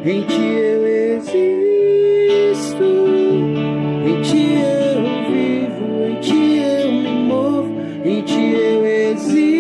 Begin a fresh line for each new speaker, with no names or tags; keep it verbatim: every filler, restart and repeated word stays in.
em ti eu existo, em ti eu vivo, em ti eu me movo, em ti eu existo.